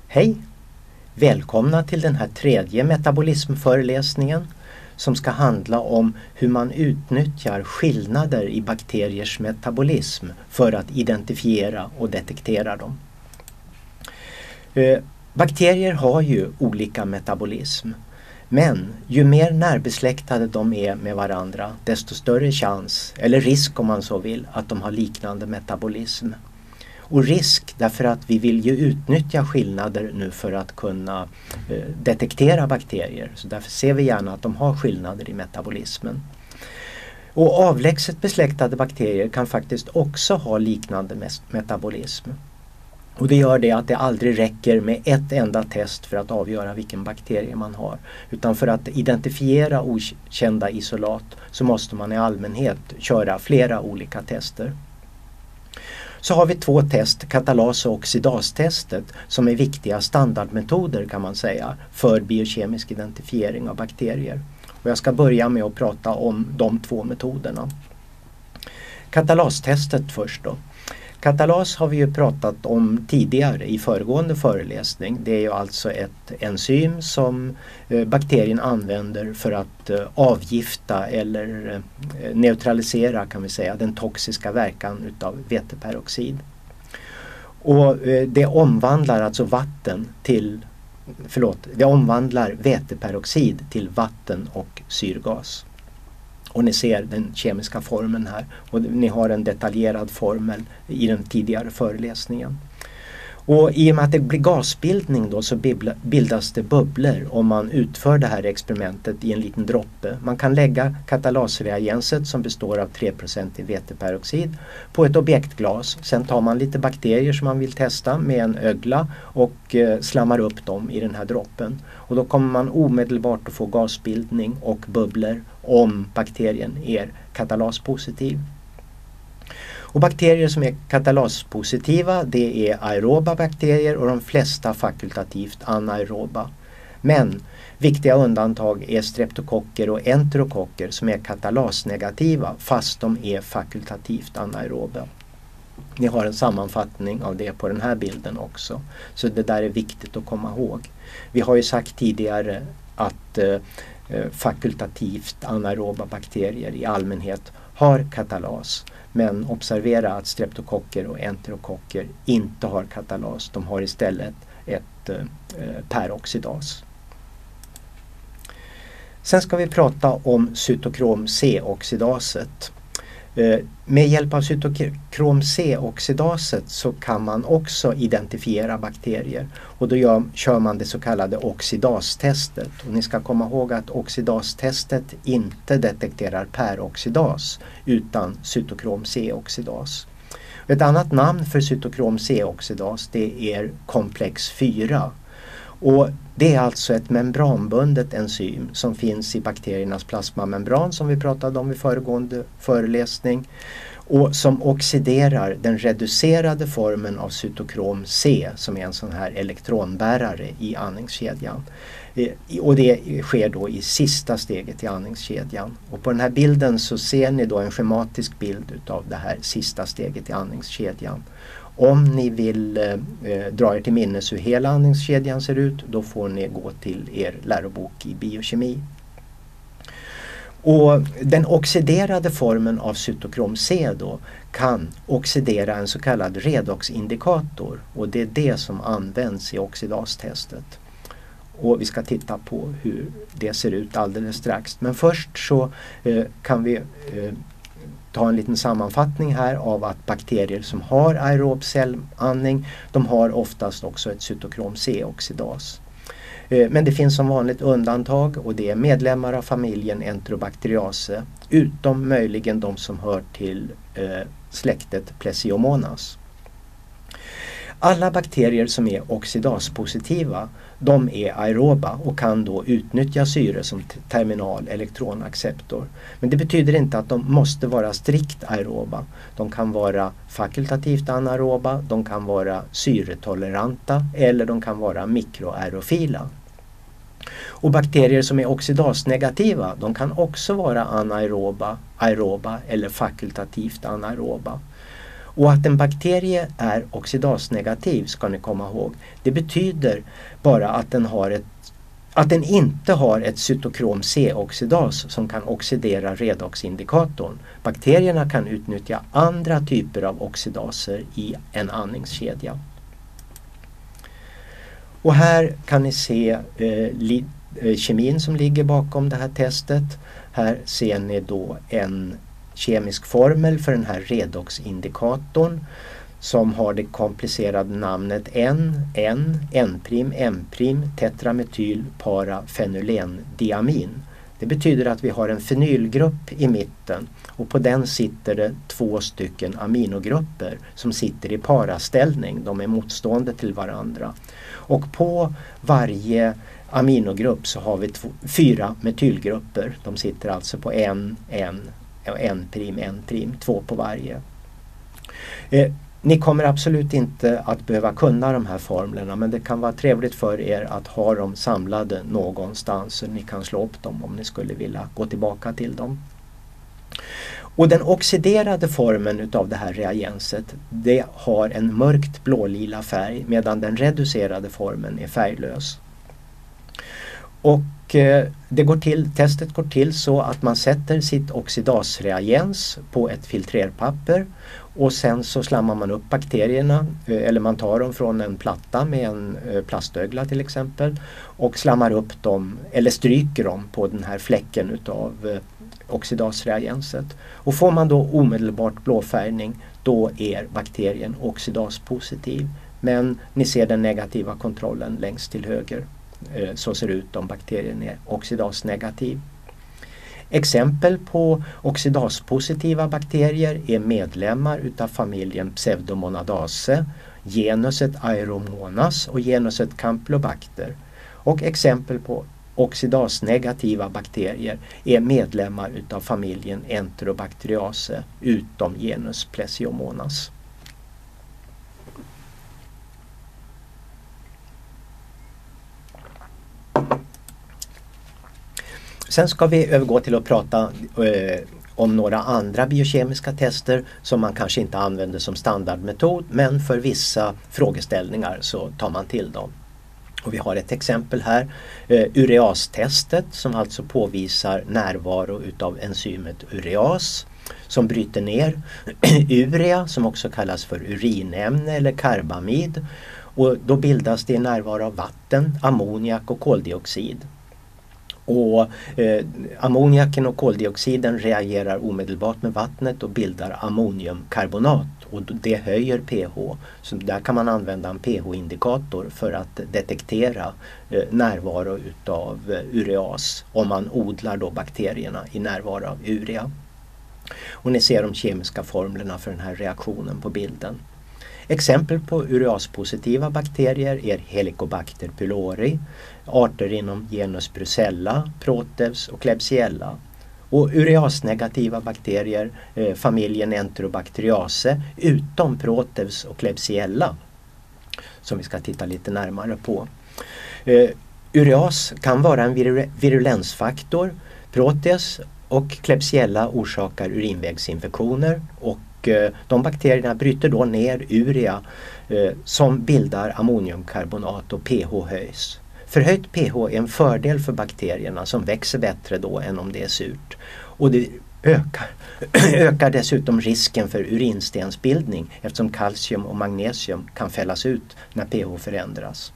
Hej! Välkomna till den här tredje metabolismföreläsningen som ska handla om hur man utnyttjar skillnader i bakteriers metabolism för att identifiera och detektera dem. Bakterier har ju olika metabolism, men ju mer närbesläktade de är med varandra, desto större chans, eller risk om man så vill, att de har liknande metabolism. Och risk därför att vi vill ju utnyttja skillnader nu för att kunna detektera bakterier. Så därför ser vi gärna att de har skillnader i metabolismen. Och avlägset besläktade bakterier kan faktiskt också ha liknande metabolism. Och det gör det att det aldrig räcker med ett enda test för att avgöra vilken bakterie man har. Utan för att identifiera okända isolat så måste man i allmänhet köra flera olika tester. Så har vi två test, katalas- och oxidastestet, som är viktiga standardmetoder kan man säga för biokemisk identifiering av bakterier. Och jag ska börja med att prata om de två metoderna. Katalastestet först då. Katalas har vi ju pratat om tidigare i föregående föreläsning. Det är ju alltså ett enzym som bakterien använder för att avgifta eller neutralisera, kan vi säga, den toxiska verkan utav veteperoxid. Och det omvandlar alltså det omvandlar veteperoxid till vatten och syrgas. Och ni ser den kemiska formeln här. Och ni har en detaljerad formel i den tidigare föreläsningen. Och i och med att det blir gasbildning då så bildas det bubblor om man utför det här experimentet i en liten droppe. Man kan lägga katalasreagenset som består av 3% veteperoxid på ett objektglas. Sen tar man lite bakterier som man vill testa med en ögla och slammar upp dem i den här droppen. Och då kommer man omedelbart att få gasbildning och bubblor om bakterien är katalaspositiv. Och bakterier som är katalaspositiva, det är aeroba bakterier och de flesta fakultativt anaeroba. Men viktiga undantag är streptokocker och enterokocker som är katalasnegativa fast de är fakultativt anaeroba. Ni har en sammanfattning av det på den här bilden också. Så det där är viktigt att komma ihåg. Vi har ju sagt tidigare att fakultativt anaeroba bakterier i allmänhet har katalas. Men observera att streptokocker och enterokocker inte har katalas. De har istället ett peroxidas. Sen ska vi prata om cytokrom C-oxidaset. Med hjälp av cytokrom C-oxidaset så kan man också identifiera bakterier. Och då kör man det så kallade oxidastestet. Och ni ska komma ihåg att oxidastestet inte detekterar peroxidas utan cytokrom C-oxidas. Ett annat namn för cytokrom C-oxidas det är komplex 4. Och det är alltså ett membranbundet enzym som finns i bakteriernas plasmamembran som vi pratade om i föregående föreläsning och som oxiderar den reducerade formen av cytokrom C som är en sån här elektronbärare i andningskedjan. Och det sker då i sista steget i andningskedjan. Och på den här bilden så ser ni då en schematisk bild utav det här sista steget i andningskedjan. Om ni vill dra er till minnes hur hela andningskedjan ser ut, då får ni gå till er lärobok i biokemi. Och den oxiderade formen av cytokrom C då kan oxidera en så kallad redoxindikator och det är det som används i oxidastestet. Och vi ska titta på hur det ser ut alldeles strax. Men först så kan vi ta en liten sammanfattning här av att bakterier som har aerob cellandning, de har oftast också ett cytokrom C-oxidas. Men det finns som vanligt undantag och det är medlemmar av familjen Enterobacteriaceae utom möjligen de som hör till släktet Plesiomonas. Alla bakterier som är oxidaspositiva, de är aeroba och kan då utnyttja syre som terminal elektronacceptor. Men det betyder inte att de måste vara strikt aeroba. De kan vara fakultativt anaeroba, de kan vara syretoleranta eller de kan vara mikroaerofila. Och bakterier som är oxidasnegativa, de kan också vara anaeroba, aeroba eller fakultativt anaeroba. Och att en bakterie är oxidasnegativ ska ni komma ihåg. Det betyder bara att den inte har ett cytokrom C-oxidas som kan oxidera redoxindikatorn. Bakterierna kan utnyttja andra typer av oxidaser i en andningskedja. Och här kan ni se kemin som ligger bakom det här testet. Här ser ni då en kemisk formel för den här redoxindikatorn som har det komplicerade namnet N', tetramethylparafenylendiamin. Det betyder att vi har en fenylgrupp i mitten och på den sitter det 2 stycken aminogrupper som sitter i paraställning. De är motstående till varandra. Och på varje aminogrupp så har vi 4 metylgrupper. De sitter alltså på N', 2 på varje. Ni kommer absolut inte att behöva kunna de här formlerna, men det kan vara trevligt för er att ha dem samlade någonstans så ni kan slå upp dem om ni skulle vilja gå tillbaka till dem. Och den oxiderade formen utav det här reagenset, det har en mörkt blålila färg medan den reducerade formen är färglös. Och testet går till så att man sätter sitt oxidasreagens på ett filtrerpapper och sen så slammar man upp bakterierna, eller man tar dem från en platta med en plastögla till exempel och slammar upp dem eller stryker dem på den här fläcken utav oxidasreagenset. Och får man då omedelbart blåfärgning, då är bakterien oxidaspositiv. Men ni ser den negativa kontrollen längst till höger. Så ser det ut om bakterien är oxidasnegativ. Exempel på oxidaspositiva bakterier är medlemmar utav familjen Pseudomonadase, genuset Aeromonas och genuset Campylobacter. Och exempel på oxidasnegativa bakterier är medlemmar utav familjen Enterobacteriaceae utom genus Plesiomonas. Sen ska vi övergå till att prata om några andra biokemiska tester som man kanske inte använder som standardmetod, men för vissa frågeställningar så tar man till dem. Och vi har ett exempel här, ureastestet, som alltså påvisar närvaro utav enzymet ureas som bryter ner urea, som också kallas för urinämne eller karbamid, och då bildas det i närvaro av vatten, ammoniak och koldioxid. Och ammoniaken och koldioxiden reagerar omedelbart med vattnet och bildar ammoniumkarbonat, och det höjer pH. Så där kan man använda en pH-indikator för att detektera närvaro utav ureas om man odlar då bakterierna i närvaro av urea. Och ni ser de kemiska formlerna för den här reaktionen på bilden. Exempel på ureaspositiva bakterier är Helicobacter pylori, arter inom genus Brucella, Proteus och Klebsiella. Och ureasnegativa bakterier, familjen Enterobacteriaceae utom Proteus och Klebsiella, som vi ska titta lite närmare på. Ureas kan vara en virulensfaktor. Proteus och Klebsiella orsakar urinvägsinfektioner, och de bakterierna bryter då ner urea som bildar ammoniumkarbonat och pH höjs. Förhöjt pH är en fördel för bakterierna som växer bättre då än om det är surt. Och det ökar dessutom risken för urinstensbildning eftersom kalcium och magnesium kan fällas ut när pH förändras.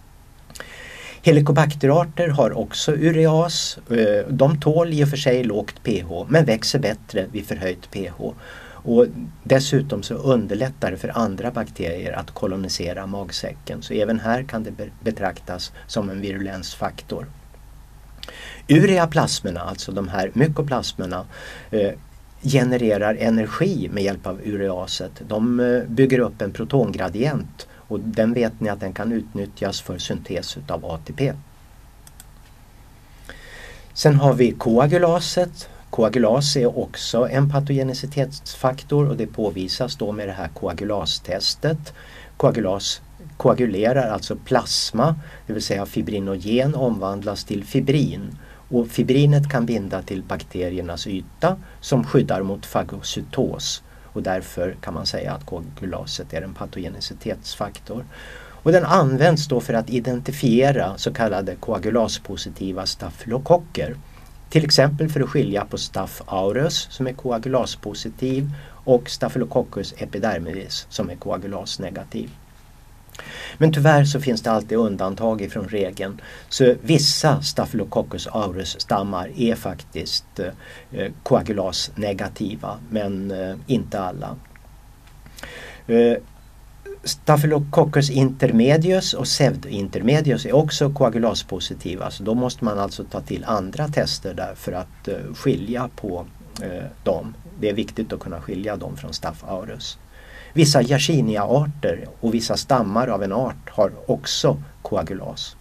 Helicobacterarter har också ureas. De tål i och för sig lågt pH men växer bättre vid förhöjt pH. Och dessutom så underlättar det för andra bakterier att kolonisera magsäcken. Så även här kan det betraktas som en virulensfaktor. Ureaplasmerna, alltså de här mykoplasmerna, genererar energi med hjälp av ureaset. De bygger upp en protongradient, och den vet ni att den kan utnyttjas för syntes av ATP. Sen har vi koagulaset. Koagulas är också en patogenicitetsfaktor, och det påvisas då med det här koagulastestet. Koagulas koagulerar alltså plasma, det vill säga fibrinogen omvandlas till fibrin. Och fibrinet kan binda till bakteriernas yta som skyddar mot fagocytos. och därför kan man säga att koagulaset är en patogenicitetsfaktor. Och den används då för att identifiera så kallade koagulaspositiva stafylokocker. Till exempel för att skilja på Staph aureus som är koagulaspositiv och Staphylococcus epidermidis som är koagulasnegativ. Men tyvärr så finns det alltid undantag ifrån regeln. Så vissa Staphylococcus aureus-stammar är faktiskt koagulasnegativa, men inte alla. Staphylococcus intermedius och pseudointermedius är också koagulaspositiva, så då måste man alltså ta till andra tester där för att skilja på dem. Det är viktigt att kunna skilja dem från Staph aureus. Vissa Yersinia-arter och vissa stammar av en art har också koagulas.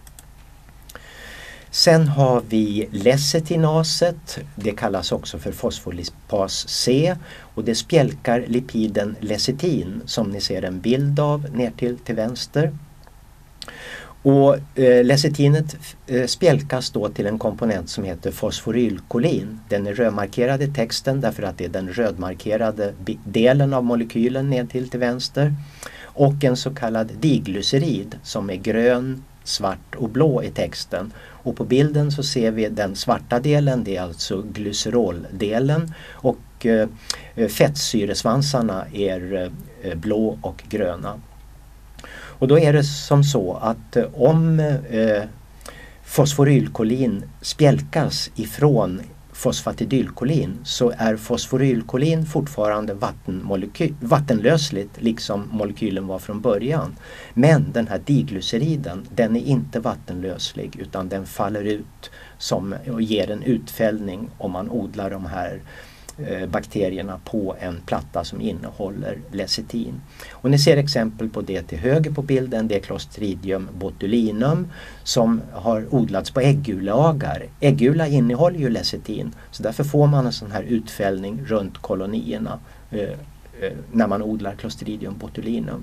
Sen har vi lecitinaset, det kallas också för fosfolipas C och det spjälkar lipiden lecitin som ni ser en bild av ner till vänster. Och lecitinet spjälkas då till en komponent som heter fosforylkolin. Den är rödmarkerad i texten därför att det är den rödmarkerade delen av molekylen ner till vänster. Och en så kallad diglycerid som är grön, svart och blå i texten. Och på bilden så ser vi den svarta delen, det är alltså glyceroldelen, och fettsyresvansarna är blå och gröna. Och då är det som så att om fosforylkolin spjälkas ifrån fosfatidylkolin så är fosforylkolin fortfarande vattenlösligt liksom molekylen var från början. Men den här diglyceriden, den är inte vattenlöslig utan den faller ut och ger en utfällning om man odlar de här bakterierna på en platta som innehåller lecitin. Och ni ser exempel på det till höger på bilden, det är Clostridium botulinum som har odlats på äggulagar. Äggula innehåller ju lecitin, så därför får man en sån här utfällning runt kolonierna när man odlar Clostridium botulinum.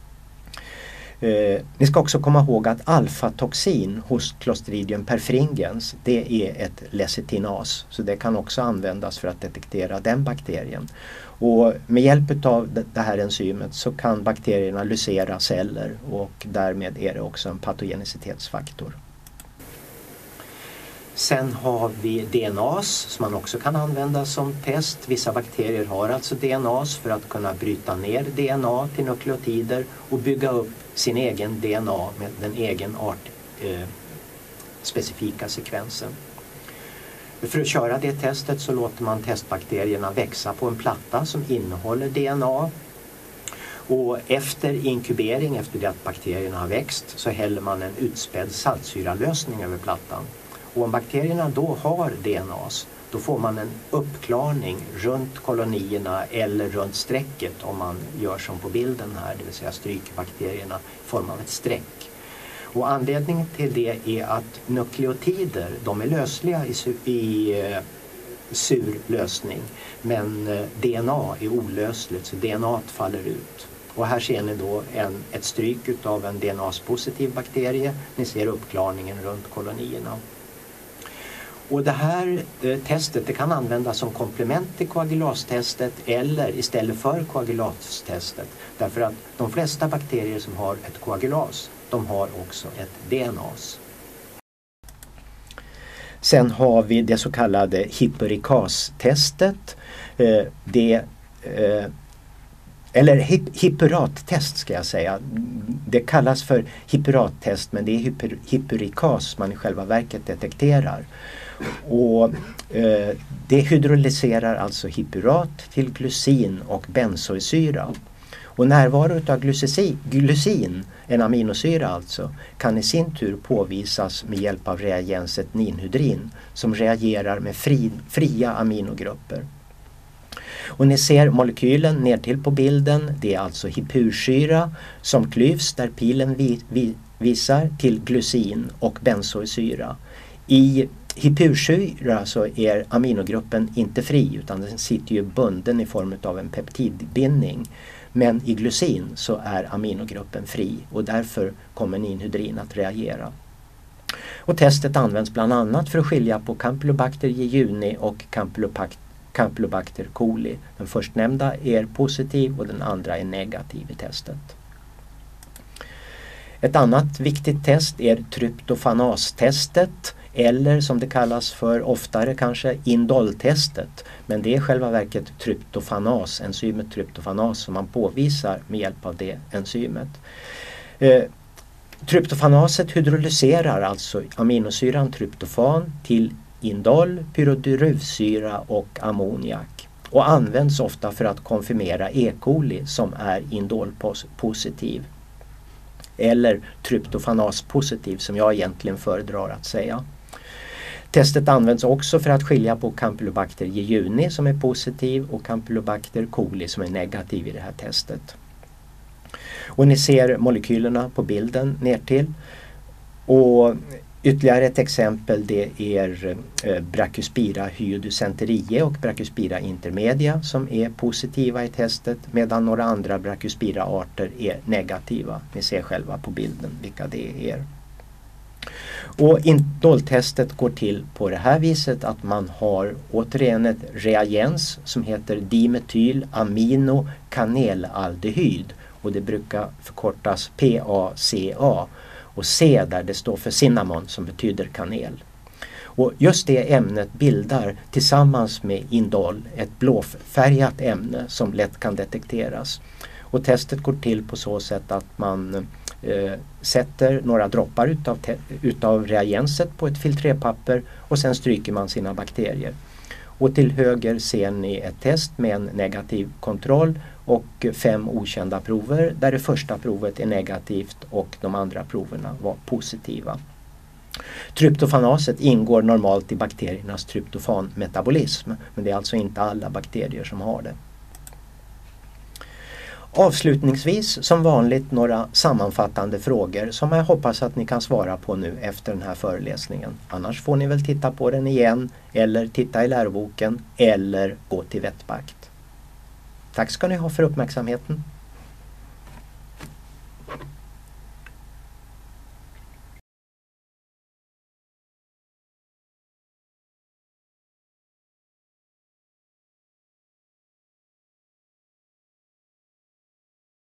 Ni ska också komma ihåg att alfatoxin hos Clostridium perfringens, det är ett lecitinas, så det kan också användas för att detektera den bakterien. Och med hjälp av det här enzymet så kan bakterierna lysera celler och därmed är det också en patogenicitetsfaktor. Sen har vi DNAs som man också kan använda som test. Vissa bakterier har alltså DNAs för att kunna bryta ner DNA till nukleotider och bygga upp sin egen DNA med den egen artspecifika sekvensen. För att köra det testet så låter man testbakterierna växa på en platta som innehåller DNA. Och efter inkubering, efter det att bakterierna har växt, så häller man en utspädd saltsyralösning över plattan. Och om bakterierna då har DNAs, då får man en uppklarning runt kolonierna eller runt strecket om man gör som på bilden här, det vill säga stryker bakterierna i form av ett streck. Och anledningen till det är att nukleotider, de är lösliga i sur lösning, men DNA är olösligt så DNA faller ut. Och här ser ni då ett stryk av en DNA-positiv bakterie, ni ser uppklarningen runt kolonierna. Och det här testet det kan användas som komplement till koagulastestet eller istället för koagulastestet. Därför att de flesta bakterier som har ett koagulas, de har också ett DNAs. Sen har vi det så kallade hyperikastestet. Eller hyperattest ska jag säga. Det kallas för hyperattest men det är hyperikas man i själva verket detekterar. Och det hydrolyserar alltså hyperat till glycin och benzoysyra. Och närvaro av glycin, en aminosyra alltså, kan i sin tur påvisas med hjälp av reagenset ninhydrin som reagerar med fria aminogrupper. Och ni ser molekylen nedtill på bilden, det är alltså hypursyra som klyvs där pilen visar till glycin och benzoysyra. I hypursyra så är aminogruppen inte fri utan den sitter ju bunden i form av en peptidbindning. Men i glycin så är aminogruppen fri och därför kommer ninhydrin att reagera. Och testet används bland annat för att skilja på Campylobacter jejuni och Campylobacter coli. Den förstnämnda är positiv och den andra är negativ i testet. Ett annat viktigt test är tryptofanastestet, eller som det kallas för oftare kanske indoltestet. Men det är själva verket tryptofanas, enzymet tryptofanas, som man påvisar med hjälp av det enzymet. Tryptofanaset hydrolyserar alltså aminosyran tryptofan till indol, pyridylsyra och ammoniak och används ofta för att konfirmera E. coli som är indolpositiv eller tryptofanaspositiv, som jag egentligen föredrar att säga. Testet används också för att skilja på Campylobacter jejuni som är positiv och Campylobacter coli som är negativ i det här testet. Och ni ser molekylerna på bilden ner till. Och ytterligare ett exempel, det är Brachyspira hyodysenterie och Brachyspira intermedia som är positiva i testet, medan några andra Brachyspira-arter är negativa. Ni ser själva på bilden vilka det är. Och indoltestet går till på det här viset att man har återigen ett reagens som heter dimetylaminokanelaldehyd, och det brukar förkortas PACA, och C där det står för cinnamon som betyder kanel. Och just det ämnet bildar tillsammans med indol ett blåfärgat ämne som lätt kan detekteras. Och testet går till på så sätt att man sätter några droppar utav reagenset på ett filtrerpapper och sen stryker man sina bakterier. Och till höger ser ni ett test med en negativ kontroll och 5 okända prover där det första provet är negativt och de andra proverna var positiva. Tryptofanaset ingår normalt i bakteriernas tryptofanmetabolism, men det är alltså inte alla bakterier som har det. Avslutningsvis som vanligt några sammanfattande frågor som jag hoppas att ni kan svara på nu efter den här föreläsningen. Annars får ni väl titta på den igen eller titta i läroboken eller gå till Vetbakt. Tack ska ni ha för uppmärksamheten.